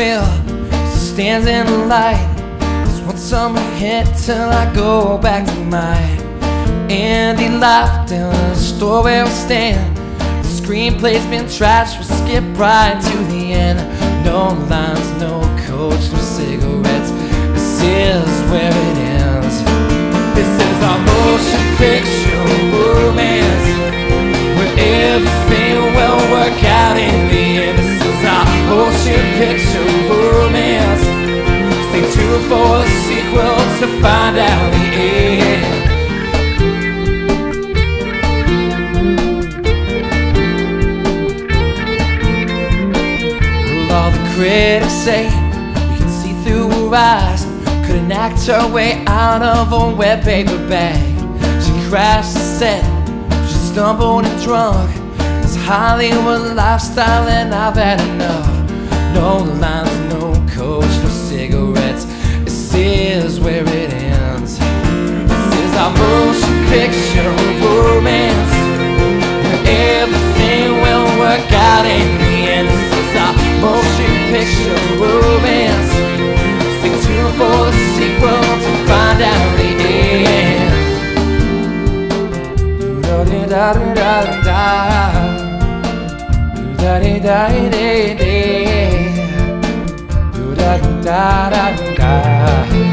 wheel stands in the light. There's one summer hit till I go back to my indie life down the store where we stand. The screenplay's been trashed, we'll skip right to the end. No lines, no coach, no cigarettes. This is where it ends. This is our motion picture romance, where everything will work out in the end. This is our motion picture romance. Stay tuned for the sequel to find out the end. Well, all the critics say you can see through her eyes. Couldn't act her way out of a wet paper bag. She crashed the set, she stumbled and drunk. This Hollywood lifestyle and I've had enough. No lines, no coach, no cigarettes. This is where it ends. This is our motion picture romance, where everything will work out in the end. This is our motion picture romance. Stay tuned for the sequel to find out the end. Da-da-da-da-da-da, da-da-da-da-da, da-da-da-da-da.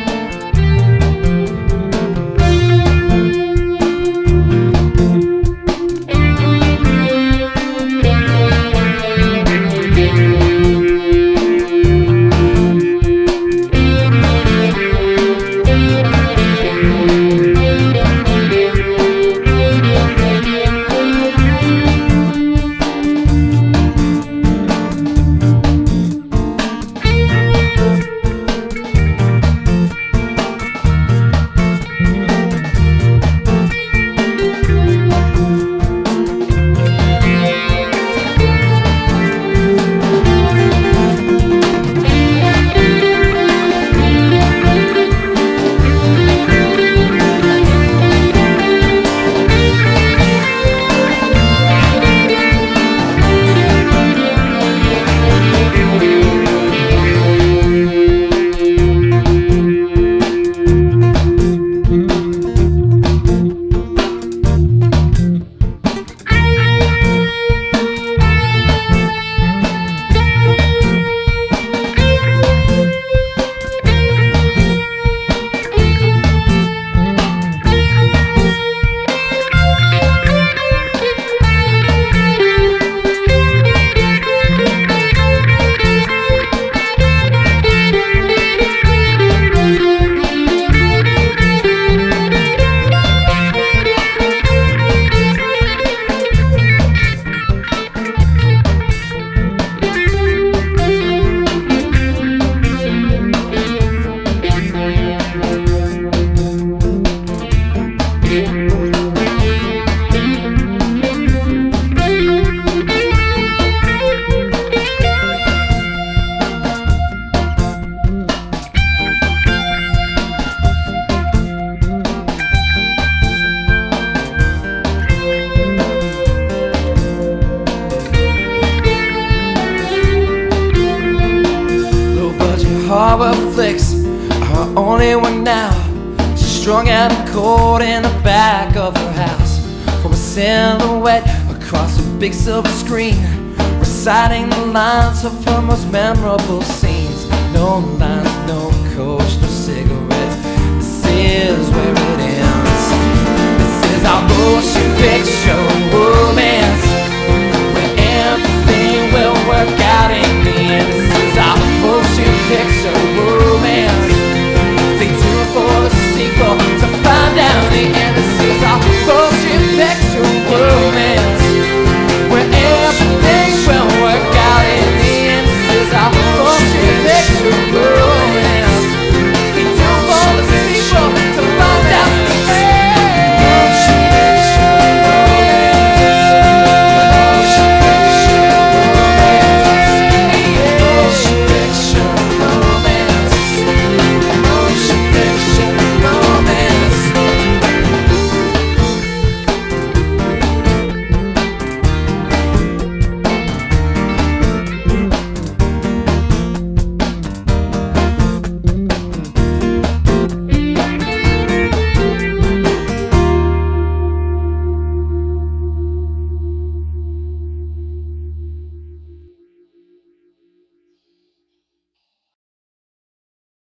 Horror flicks are her only one now. She's strung out and cold in the back of her house. From a silhouette across a big silver screen, reciting the lines of her most memorable scenes. No lines, no coach, no cigarettes. This is where it ends. This is our motion picture